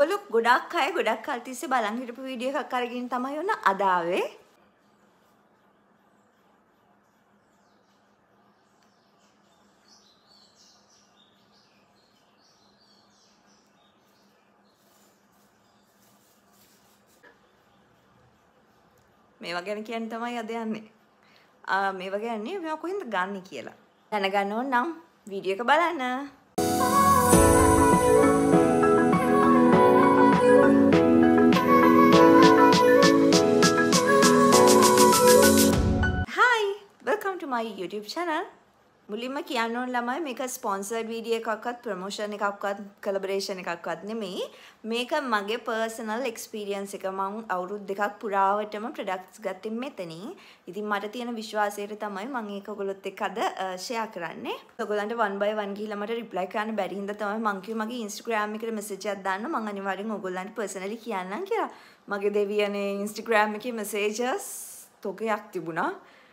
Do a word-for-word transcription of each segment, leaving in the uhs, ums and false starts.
ඔලු ගොඩක් අය ගොඩක් කල් තිස්සේ බලන් හිටපු වීඩියෝ එකක් අරගෙන තමයි ඔන්න අද ආවේ. මේවා ගැන කියන්න තමයි අද යන්නේ. ආ මේවා ගැන මේවා කොහෙන්ද ගන්න කියලා. දැනගන්න ඕන නම් වීඩියෝ එක බලන්න. Welcome to my YouTube channel. මුලින්ම කියන්න ඕන ළමයි මේක ස්පොන්සර්ඩ් වීඩියෝ එකක්වත් ප්‍රොමෝෂන් එකක්වත් කොලැබොරේෂන් එකක්වත් නෙමෙයි. මේක මගේ පර්සනල් එක්ස්පීරියන්ස් එක. මම අවුරුදු දෙකක් පුරාවටම ප්‍රොඩක්ට්ස් ගත්තේ මෙතනින්. ඉතින් මට තියෙන විශ්වාසයට තමයි මම ඒක ඔයගොල්ලොත් එක්ක අද ෂෙයා කරන්නේ. ඔයගොල්ලන්ට one by one ගිහිල්ලා මට රිප්ලයි කරන්න බැරි හින්දා තමයි මම කිව්වේ මගේ Instagram එකට මෙසේජ් එකක් දාන්න මම අනිවාර්යෙන් ඔයගොල්ලන්ට පර්සනලි කියන්නම් කියලා. මගේ දෙවියනේ Instagram එකේ මෙසේජස් තොගයක් තිබුණා.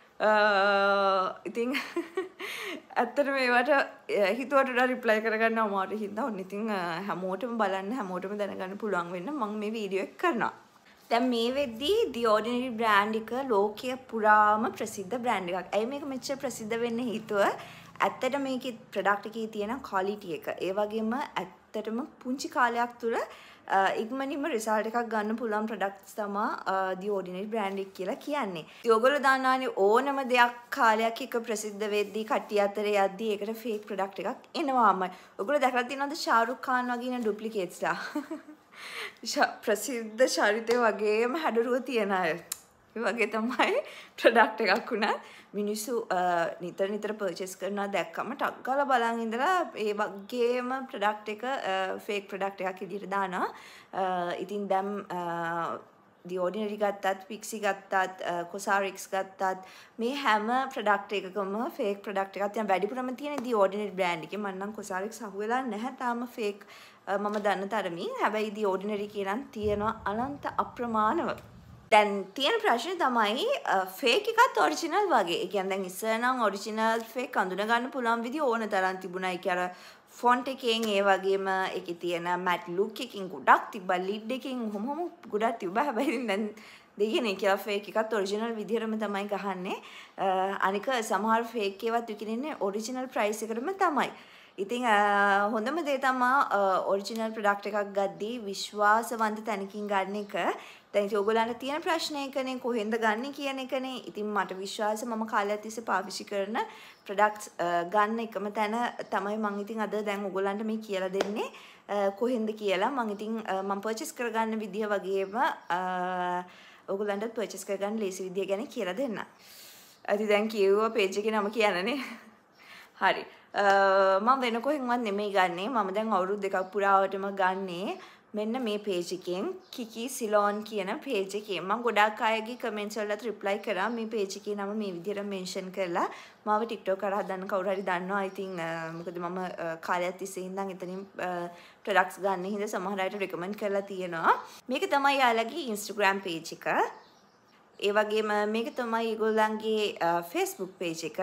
ඉතින් ඇත්තටම ඒවට හිතුවට වඩා රිප්ලයි කරගන්න අමාරු හින්දා ඔන්න ඉතින් හැමෝටම බලන්න හැමෝටම දැනගන්න පුළුවන් වෙන්න මම මේ වීඩියෝ එක කරනවා. දැන් මේ වෙද්දී The Ordinary brand එක ලෝකයේ පුරාම ප්‍රසිද්ධ brand එකක්. ඇයි මේක මෙච්චර ප්‍රසිද්ධ වෙන්න හේතුව ඇත්තට මේකේ ප්‍රොඩක්ට් එකේ තියෙන quality එක. ඒ වගේම ඇත්තටම පුංචි කාලයක් තුල ඉක්මනින්ම රිසල්ට් එකක් ගන්න පුළුවන් ප්‍රොඩක්ට්ස් තමයි The Ordinary brand එක කියලා කියන්නේ. ඉතින් ඔයගොල්ලෝ දන්නවනේ ඕනම දෙයක් කාලයක් එක ප්‍රසිද්ධ වෙද්දී කට්ටිය අතරේ යද්දී ඒකට ෆේක් ප්‍රොඩක්ට් එකක් එනවාමයි. ඔයගොල්ලෝ දැකලා තියෙනවද ශාරුක් ખાන් වගේ න ඩුප්ලිකේට්ස්ලා? ප්‍රසිද්ධ චරිතය වගේම හැඩරුව තියන අය. ඒ වගේ තමයි ප්‍රොඩක්ට් එකක් උනත් මිනිස්සු නිතර නිතර පර්චේස් කරනවා දැක්කම ටක් ගාලා බලන් ඉඳලා ඒ වගේම ප්‍රොඩක්ට් එක ෆේක් ප්‍රොඩක්ට් එකක් විදිහට දානවා. ඉතින් දැන් The Ordinary ගත්තත්, Pixie ගත්තත්, Cosrx ගත්තත් මේ හැම ප්‍රොඩක්ට් එකකම ෆේක් ප්‍රොඩක්ට් එකක් තියෙන වැඩිපුරම තියෙන The Ordinary brand එකේ. මම නම් Cosrx අහුවෙලා නැහැ තාම ෆේක් මම දන්න තරමින්. හැබැයි The Ordinary කියනන් තියෙනවා අනන්ත අප්‍රමාණව. දැන් තියෙන ප්‍රශ්නේ තමයි ෆේක් එකත් ඔරිජිනල් වගේ. ඒ කියන්නේ දැන් ඉස්සර නම් ඔරිජිනල් ෆේක් අඳුන ගන්න පුළුවන් විදිහ ඕන තරම් තිබුණා. ඒක අර ෆොන්ට් එකෙන් ඒ වගේම ඒකේ තියෙන මැට් ලුක් එකකින් ගොඩක් තිබ්බා. ලිඩ් එකකින් කොහොම කොහොම ගොඩක් තිබ්බා. හැබැයි දැන් දෙයනේ කියලා ෆේක් එකත් ඔරිජිනල් විදිහටම තමයි ගහන්නේ. අනික සමහර ෆේක් ඒවාත් විකිනෙන්නේ ඔරිජිනල් ප්‍රයිස් එකටම තමයි. ඉතින් හොඳම දේ තමයි ඔරිජිනල් ප්‍රොඩක්ට් එකක් ගද්දී විශ්වාසවන්ත තැනකින් ගන්න එක. දැන් ඉතින් ඔයගොල්ලන්ට තියෙන ප්‍රශ්නේ එකනේ කොහෙන්ද ගන්න කියන එකනේ. ඉතින් මට විශ්වාසයි මම කාලයක් තිස්සේ පාවිච්චි කරන ප්‍රොඩක්ට්ස් ගන්න එකම තැන තමයි මම ඉතින් අද දැන් ඔයගොල්ලන්ට මේ කියලා දෙන්නේ කොහෙන්ද කියලා. මම ඉතින් මම පර්චේස් කරගන්න විදිය වගේම ඔයගොල්ලන්ට පර්චේස් කරගන්න ලේසි විදිය ගැන කියලා දෙන්න. ඉතින් දැන් කිව්වා පේජ් එකේ නම කියන්නනේ. හරි. මම වෙන කොහෙන්වත් නෙමෙයි ගන්නෙ. මම දැන් අවුරුදු දෙකක් පුරාවටම ගන්නේ මෙන්න මේ පේජ් එකෙන් Kiki Ceylon කියන පේජ් එකෙන්. මම ගොඩාක් අයගේ කමෙන්ට්ස් වලට රිප්ලයි කරා මේ පේජ් එකේ නම මේ විදිහට මෙන්ෂන් කරලා. මාව TikTok කරා හදන්න කවුරු හරි දන්නවා. I think මොකද මම කාලයක් තිස්සේ ඉඳන් එතනින් ප්‍රොඩක්ට්ස් ගන්න හින්දා සමහර අයට රෙකමන්ඩ් කරලා තියෙනවා. මේක තමයි යාළගේ Instagram page එක. ඒ වගේම මේක තමයි ඒගොල්ලන්ගේ Facebook page එක.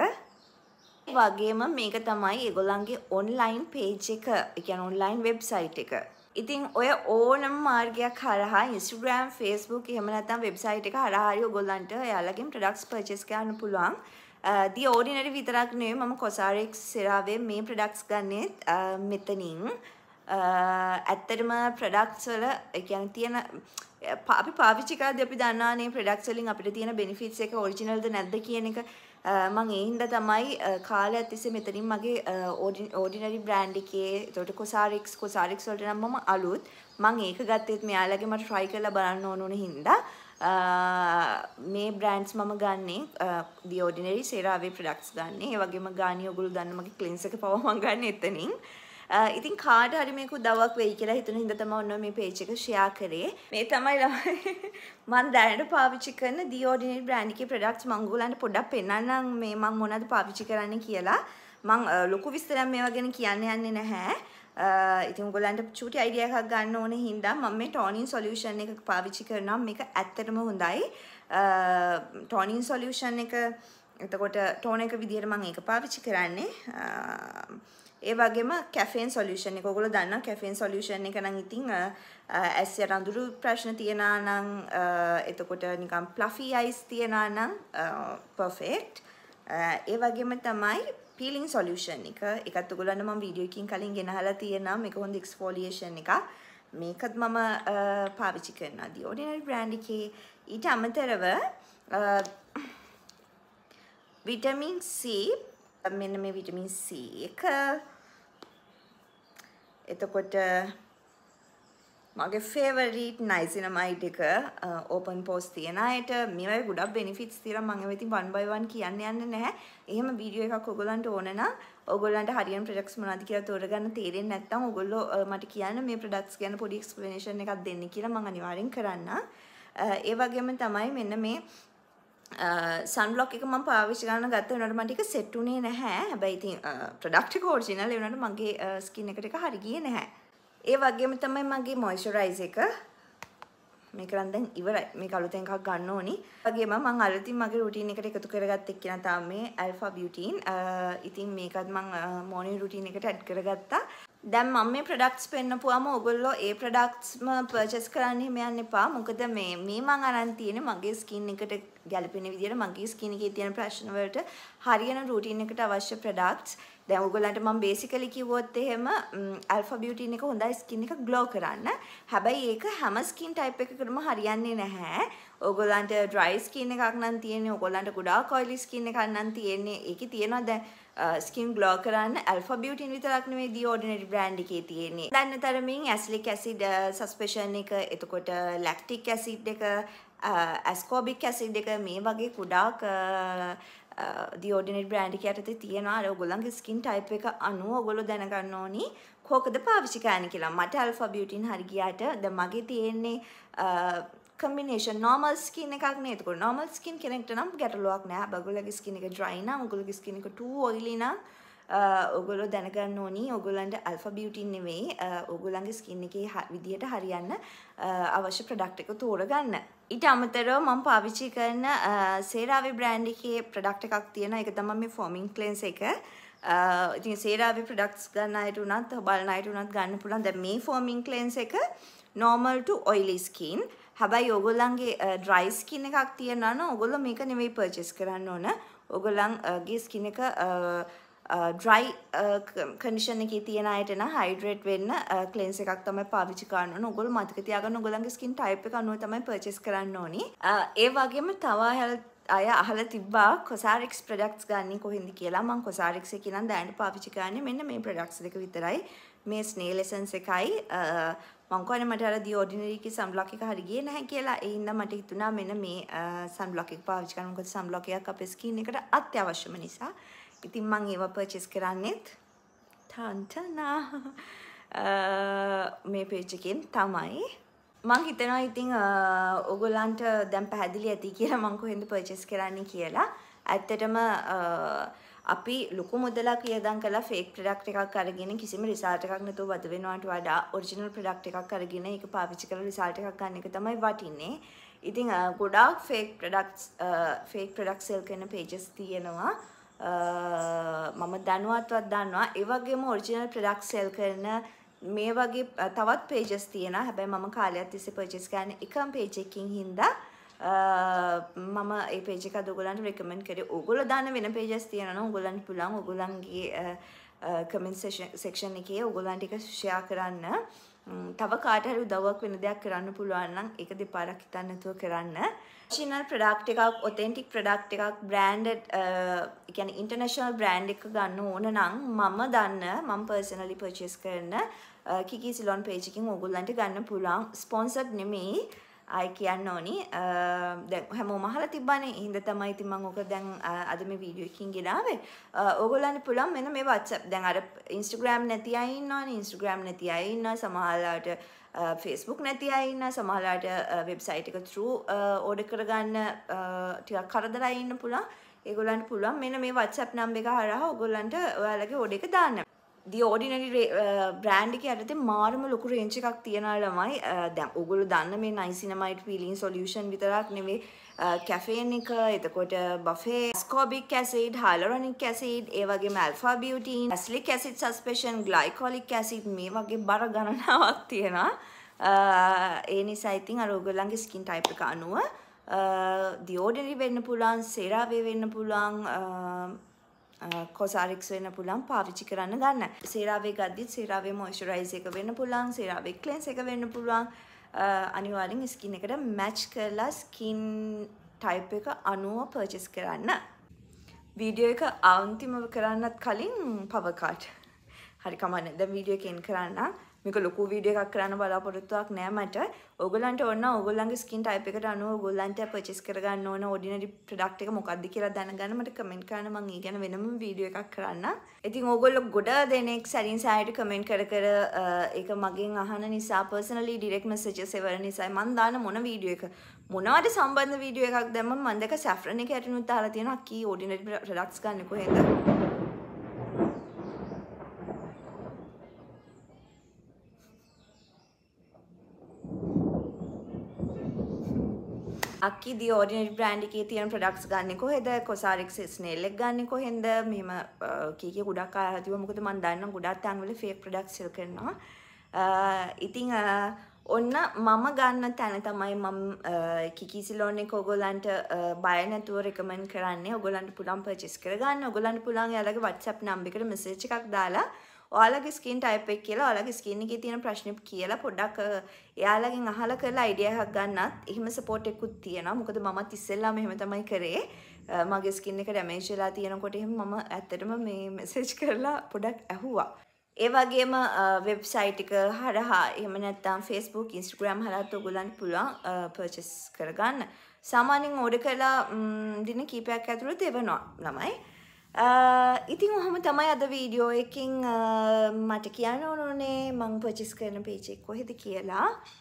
ඒ වගේම මේක තමයි ඒගොල්ලන්ගේ online page එක. ඒ කියන්නේ online website එක. ඉතින් ඔය ඕනම මාර්ගයක් හරහා Instagram, Facebook එහෙම නැත්නම් website එක හරහා හරි ඔයගොල්ලන්ට එයාලගෙන් products purchase කරන්න පුළුවන්. The Ordinary විතරක් නෙවෙයි මම Cosrx සෙරාවේ මේ products ගන්නෙත් මෙතනින්. ඇත්තටම products වල ඒ කියන්නේ තියෙන අපි පාවිච්චි කරද්දී අපි දන්නානේ products වලින් අපිට තියෙන benefits එක original ද නැද්ද කියන එක. මම ඒ හින්දා තමයි කාලයක් තිස්සේ මෙතනින් මගේ Ordinary brand එකේ ඒකට Cosrx Cosrx වලට නම් මම අලුත් මම ඒක ගත්තෙත් මෙයාලගේ මට try කරලා බලන්න ඕන ඕන හින්දා මේ brands මම ගන්නේ The Ordinary සෙරාවේ products ගන්නේ. ඒ වගේම ගානි ඔයගොල්ලෝ දන්න මගේ cleanse එක පව මම ගන්න එතනින්. ඉතින් කාට හරි මේක උදව්වක් වෙයි කියලා හිතුන හින්දා තමයි ඔන්න මේ page එක share කරේ. මේ තමයි මම දැනට පාවිච්චි කරන The Ordinary brand එකේ products මම ඔයගොල්ලන්ට පොඩ්ඩක් පෙන්නන්නම් මේ මම මොනවද පාවිච්චි කරන්නේ කියලා. මම ලොකු විස්තරයක් මේවා ගැන කියන්න යන්නේ නැහැ. ඉතින් ඔයගොල්ලන්ට චූටි idea එකක් ගන්න ඕනේ හින්දා මම මේ toning solution එක පාවිච්චි කරනවා. මේක ඇත්තටම හොඳයි. toning solution එක එතකොට tone එක විදියට මම ඒක පාවිච්චි කරන්නේ. ඒ වගේම කැෆේන් සොලියුෂන් එක. ඔයගොල්ලෝ දන්නවා කැෆේන් සොලියුෂන් එක නම් ඉතින් ඇස් යට අඳුරු ප්‍රශ්න තියනා නම් එතකොට නිකන් ප්ලෆි අයිස් තියනා නම් පර්ෆෙක්ට්. ඒ වගේම තමයි පීලින් සොලියුෂන් එක. ඒකත් ඔයගොල්ලන්ට මම වීඩියෝ එකකින් කලින් ගෙනහලා තියෙනවා. මේක හොඳ එක්ස්ෆෝලියේෂන් එකක්. මේකත් මම පාවිච්චි කරනවා The Ordinary brand එකේ. ඊට අමතරව විටමින් C, මෙන්න මේ විටමින් C එක. එතකොට මගේ ෆේවරිට් නයිසිනමයිඩ් එක ඕපන් පෝස් තියන අයට මේවයි ගොඩක් බෙනිෆිට්ස් තියෙනවා. මම ඉතින් one by one කියන්න යන්නේ නැහැ. එහෙම වීඩියෝ එකක් ඔයගොල්ලන්ට ඕන නම් ඔයගොල්ලන්ට හරියන ප්‍රොඩක්ට්ස් මොනවද කියලා තෝරගන්න තේරෙන්නේ නැත්නම් ඔයගොල්ලෝ මට කියන්න මේ ප්‍රොඩක්ට්ස් ගැන පොඩි එක්ස්ප්ලනේෂන් එකක් දෙන්න කියලා මම අනිවාර්යෙන් කරන්න. ඒ වගේම තමයි මෙන්න මේ සන්බ්ලොක් එක මම පාවිච්චි කරන ගත්ත වෙනකොට මට ඒක සෙට් උනේ නැහැ. හැබැයි ඉතින් ප්‍රොඩක්ට් එක ඔරිජිනල් ඒ වුණාට මගේ ස්කින් එකට එක හරි ගියේ නැහැ. ඒ වගේම තමයි මගේ මොයිස්චරයිසර් එක. මේක නම් දැන් ඉවරයි. මේක අලුතෙන් එකක් ගන්න ඕනි. ඒ වගේම මම අලුතින් මගේ රුටීන් එකට එකතු කරගත්ත එක්ක නා තමයි මේ ඇල්ෆා බියුටින්. ඉතින් මේකත් මම මොර්නින් රුටීන් එකට ඇඩ් කරගත්තා. දැන් මම මේ ප්‍රොඩක්ට්ස් පෙන්නපුවාම ඔයගොල්ලෝ ඒ ප්‍රොඩක්ට්ස්ම පර්චේස් කරන්න හිම යන්න එපා. මොකද මේ මේ මම අරන් තියෙන්නේ මගේ ස්කින් එකට ගැලපෙන විදිහට මගේ ස්කින් එකේ තියෙන ප්‍රශ්න වලට හරියන රුටීන් එකට අවශ්‍ය ප්‍රොඩක්ට්ස්. දැන් ඔයගොල්ලන්ට මම බේසිකලි කිව්වොත් එහෙම ඇල්ෆා බියුටින් එක හොඳයි ස්කින් එක ග්ලෝ කරන්න. හැබැයි ඒක හැම ස්කින් ටයිප් එකකටම හරියන්නේ නැහැ. ඔයගොල්ලන්ට ඩ්‍රයි ස්කින් එකක් නම් තියෙන්නේ, ඔයගොල්ලන්ට ගොඩාක් ඔයිලි ස්කින් එකක් නම් තියෙන්නේ. ඒකේ තියෙනවා දැන් ස්කින් ග්ලෝ කරන්න ඇල්ෆා බියුටින් විතරක් නෙවෙයි The Ordinary brand එකේ තියෙන්නේ. දැන් තරමින් ඇසිලික් ඇසිඩ් සස්පෙන්ෂන් එක, එතකොට ලැක්ටික් ඇසිඩ් එක, ඇස්කෝබික් ඇසිඩ් එක මේ වගේ ගොඩාක් The Ordinary brand එක යටතේ තියෙනවා. අර ඔයගොල්ලන්ගේ ස්කින් ටයිප් එක අනුව ඔයගොල්ලෝ දැනගන්න ඕනි කොහොකද පාවිච්චි කරන්න කියලා. මට ඇල්ෆා බියුටින් හරි ගියාට දැන් මගේ තියෙන්නේ combination normal skin එකක් නේ. ඒක normal skin කෙනෙක්ට නම් ගැටලුවක් නෑ. ඔයගොල්ලෝගේ skin එක dry නම්, ඔයගොල්ලෝගේ skin එක too oily නම් ඔයගොල්ලෝ දැනගන්න ඕනි ඔයගොල්ලන්ට alpha biotin නෙවෙයි ඔයගොල්ලන්ගේ skin එකේ විදියට හරියන්න අවශ්‍ය product එක තෝරගන්න. ඊට අමතරව මම පාවිච්චි කරන CeraVe brand එකේ product එකක් තියෙනවා. ඒක තමයි මේ foaming cleanse එක. ඉතින් CeraVe products ගන්න අයට උනත් බලන අයට උනත් ගන්න පුළුවන්. දැන් මේ foaming cleanse එක normal to oily skin. හැබැයි ඔයගොල්ලන්ගේ dry skin එකක් තියෙනවා නම් ඔයගොල්ලෝ මේක නෙවෙයි purchase කරන්න ඕන. ඔයගොල්ලන්ගේ skin එක dry condition එකේ තියෙන අයට නම් hydrate වෙන්න cleanse එකක් තමයි පාවිච්චි කරන්න ඕන. ඔයගොල්ලෝ මතක තියාගන්න ඔයගොල්ලන්ගේ skin type එක අනුව තමයි purchase කරන්න ඕනි. ඒ වගේම තව අය අහලා තිබ්බා cosrx products ගන්න කොහෙන්ද කියලා. මම cosrx එකේ නම් දැනට පාවිච්චි කරන්නේ මෙන්න මේ products දෙක විතරයි. මේ snail essence එකයි මම කියන්නේ මට අර The Ordinary කි sunblock එක හරි ගියේ නැහැ කියලා. ඒ හින්දා මට හිතුණා මෙන්න මේ sunblock එක පාවිච්චි කරන්න. මොකද sunblock එකක් අපේ skin එකට අත්‍යවශ්‍යම නිසා. ඉතින් මම ඒව purchase කරන්නේත් ටන්ටනා මේ page එකෙන් තමයි. මම හිතනවා ඉතින් ඔයගොල්ලන්ට දැන් පැහැදිලි ඇති කියලා මම කොහෙන්ද purchase කරන්නේ කියලා. ඇත්තටම අපි ලොකු මුදලක් වියදම් කළා fake product එකක් අරගෙන කිසිම result එකක් නැතුව වද වෙනවට වඩා original product එකක් අරගෙන ඒක පාවිච්චි කරලා result එකක් ගන්න එක තමයි වටින්නේ. ඉතින් ගොඩාක් fake products fake product sell කරන pages තියෙනවා. මම දැනුවත්වත් දන්නවා. ඒ වගේම original product sell කරන මේ වගේ තවත් pages තියෙනවා. හැබැයි මම කාලයක් තිස්සේ purchase කරන එකම page එකකින් හින්දා මම ඒ page එක අද ඔයගොල්ලන්ට recommend කරේ. ඔයගොල්ලෝ දාන වෙන pages තියෙනවා නම් ඔයගොල්ලන්ට පුළුවන් ඔයගොල්ලන්ගේ comment section එකේ ඔයගොල්ලන්ට ඒක share කරන්න. තව කාට හරි උදව්වක් වෙන දෙයක් කරන්න පුළුවන් නම් ඒක දෙපාරක් හිතන්න නැතුව කරන්න. original product එකක්, authentic product එකක්, branded ඒ කියන්නේ international brand එකක ගන්න ඕන නම් මම දන්න මම personally purchase කරන Kiki Ceylon page එකකින් ඔයගොල්ලන්ට ගන්න පුළුවන්. sponsored නෙමෙයි. ආයි කියන්න ඕනි. දැන් හැමෝම අහලා තිබ්බනේ. ඒ හින්දා තමයි ඉතින් මම ඔක දැන් අද මේ වීඩියෝ එකකින් ගෙනාවේ. ඔයගොල්ලන්ට පුළුවන් මෙන්න මේ WhatsApp දැන් අර Instagram නැති අය ඉන්නවනේ. Instagram නැති අය ඉන්නවා. සමහරවිට Facebook නැති අය ඉන්නවා. සමහරවිට website එක through order කරගන්න ටිකක් කරදරයි ඉන්න පුළුවන්. ඒගොල්ලන්ට පුළුවන් මෙන්න මේ WhatsApp number එක හරහා ඔයගොල්ලන්ට ඔයාලගේ order එක දාන්න. The Ordinary brand එකේ යටතේ මාරම ලොකු රේන්ජ් එකක් තියනවා ළමයි. දැන් ඔයගොල්ලෝ දන්න මේ niacinamide peeling solution විතරක් නෙවෙයි caffeine එක, එතකොට buffet, ascorbic acid, hyaluronic acid, ඒ වගේම alpha butene, acylic acid suspension, glycolic acid මේ වගේ බර ගණනාවක් තියෙනවා. ඒ නිසා ඉතින් අර ඔයගොල්ලන්ගේ skin type එක අනුව The Ordinary වෙන්න පුළුවන්, CeraVe වෙන්න පුළුවන්, Cosrx වෙන්න පුළුවන් පාවිච්චි කරන්න ගන්න. CeraVe ගද්දිත් CeraVe moisturizer එක වෙන්න පුළුවන්, CeraVe cleanse එක වෙන්න පුළුවන්. අනිවාර්යෙන් skin එකට match කරලා skin type එක අනුව purchase කරන්න. වීඩියෝ එක අන්තිමව කරන්නත් කලින් power card. හරි කමන්නේ. දැන් වීඩියෝ එක end කරන්න. මේක ලොකු වීඩියෝ එකක් කරන්න බලාපොරොත්තුවක් නෑ මට. ඕගොල්ලන්ට ඕන ඕගොල්ලන්ගේ skin type එකට අනුව ඕගොල්ලන්ට purchase කරගන්න ඕන ordinary product එක මොකක්ද කියලා දැනගන්න මට comment කරන්න. මම ඒ ගැන වෙනම වීඩියෝ එකක් කරන්න. ඉතින් ඕගොල්ලෝ ගොඩ දෙනෙක් සැරින් සායට comment කර කර ඒක මගෙන් අහන නිසා personally direct messages එවන නිසා මම දාන මොන වීඩියෝ එක මොනවද සම්බන්ධ වීඩියෝ එකක් දැම්මම මම දැක saffron එක යටිනුත් දාලා තියෙනවා කී ordinary products ගන්න කොහෙන්ද. අක්කි The Ordinary brand එකේ තියෙන products ගන්න කොහෙද? Cosrx snail එක ගන්න කොහෙන්ද? මෙහෙම කීකේ ගොඩක් අය හිතුවා මොකද මම දන්නවා ගොඩක් තැන්වල fake products sell කරනවා. ඉතින් ඔන්න මම ගන්න තැන තමයි මම Kiki Ceylon එක ඔයගොල්ලන්ට බය නැතුව recommend කරන්නේ. ඔයගොල්ලන්ට පුළුවන් purchase කරගන්න. ඔයගොල්ලන්ට පුළුවන් එයාලගේ WhatsApp number එකට message එකක් දාලා ඔයාලගේ skin type එක කියලා ඔයාලගේ skin එකේ තියෙන ප්‍රශ්න කියලා පොඩ්ඩක් එයාලගෙන් අහලා කරලා idea එකක් ගන්නත් එහෙම support එකකුත් තියෙනවා. මොකද මමත් ඉස්සෙල්ලාම එහෙම තමයි කරේ. මගේ skin එක damage වෙලා තියෙනකොට එහෙම මම ඇත්තටම මේ message කරලා පොඩ්ඩක් ඇහුවා. ඒ වගේම website එක හරහා එහෙම නැත්නම් Facebook, Instagram හරහාත් ඔයගොල්ලන්ට පුළුවන් purchase කරගන්න. සාමාන්‍යයෙන් order කරලා දින කිහිපයක් ඇතුළත එවනවා ළමයි. ඉතින් ඔහොම තමයි අද වීඩියෝ එකකින් මට කියන්න ඕනේ මම purchase කරන page එක කොහෙද කියලා.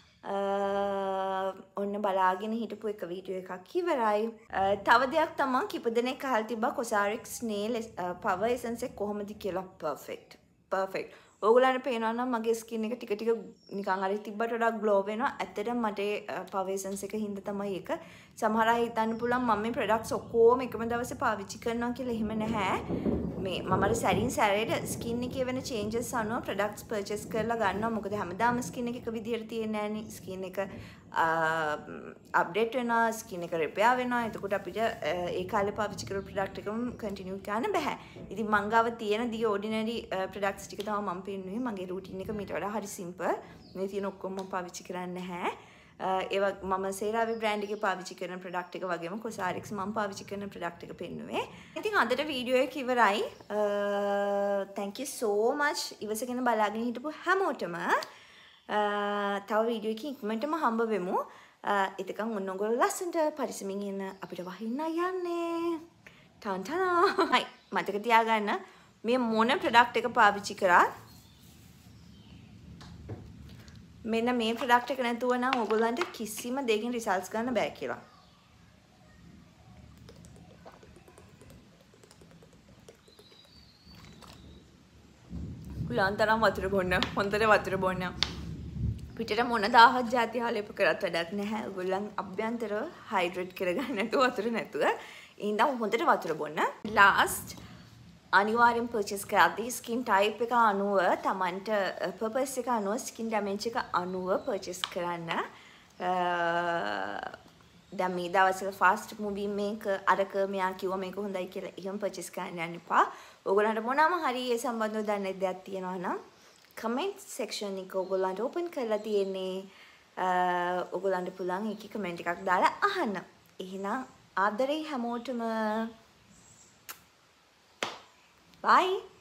ඔන්න බලාගෙන හිටපු එක වීඩියෝ එකක් ඉවරයි. තව දෙයක් තමයි කිප දෙනෙක් අහලා තිබ්බා Cosrx nail power essence එක කොහොමද කියලා. perfect perfect. ඕගොල්ලන්ට පේනවා නම් මගේ skin එක ටික ටික නිකන් අර තිබ්බට වඩා glow වෙනවා. ඇත්තටම මට power essence එක හින්දා තමයි ඒක. සමහර අය හිතන්න පුළුවන් මම මේ products ඔක්කොම එකම දවසේ පාවිච්චි කරනවා කියලා. එහෙම නැහැ. මේ මම අර සැරින් සැරේට skin එකේ වෙන changes අනුව products purchase කරලා ගන්නවා. මොකද හැමදාම skin එක එක විදියට තියෙන්නේ නැහනේ. skin එක update වෙනවා, skin එක repair වෙනවා. එතකොට අපිට ඒ කාලේ පාවිච්චි කරපු product එකම continue කරන්න බෑ. ඉතින් මං ගාව තියෙන The Ordinary products ටික තමයි මම පෙන්නුවේ. මගේ routine එක මීට වඩා හරි simple. මේ තියෙන ඔක්කොම මම පාවිච්චි කරන්නේ නැහැ. ඒවා මම CeraVe brand එකේ පාවිච්චි කරන product එක වගේම Cosrx මම පාවිච්චි කරන product එක පෙන්නුවේ. ඉතින් අදට වීඩියෝ එක ඉවරයි. thank you so much ඉවසගෙන බලාගෙන හිටපු හැමෝටම. තව වීඩියෝ එකකින් ඉක්මනටම හම්බ වෙමු. එතකන් ඔන්න ඔයගොල්ලෝ ලස්සනට පරිස්සමින් ඉන්න අපිට වහින්න යන්නේ. ටන් ටන. හයි මතක තියාගන්න මේ මොන product එක පාවිච්චි කරා මෙන්න මේ product එක නැතුව නම් ඔයගොල්ලන්ට කිසිම දෙයකින් results ගන්න බෑ කියලා. කුලන්තරම් වතුර බොන්න, හොඳට වතුර බොන්න. පිටට මොන දාහක් જાති හාලේප කරත් වැඩක් නැහැ. ඔයගොල්ලන් අභ්‍යන්තරව hydrate කරගන්න නැතුව වතුර නැතුව ඉඳන් හොඳට වතුර බොන්න. last අනිවාර්යෙන් purchase කරද්දී skin type එක අනුව තමන්ට purpose එක අනුව skin damage එක අනුව purchase කරන්න. දැන් මේ දවස්වල fast movie මේක අරක මෙයා කිව්වා මේක හොඳයි කියලා එහෙම purchase කරන්න යන්න එපා. ඕගොල්ලන්ට මොනවාම හරි ඒ සම්බන්ධව දන්නේ දෙයක් තියෙනවා නම් comment section එක ඕගොල්ලන්ට open කරලා තියෙන්නේ. ඕගොල්ලන්ට පුළුවන් ඒකේ comment එකක් දාලා අහන්න. එහෙනම් ආදරේ හැමෝටම bye.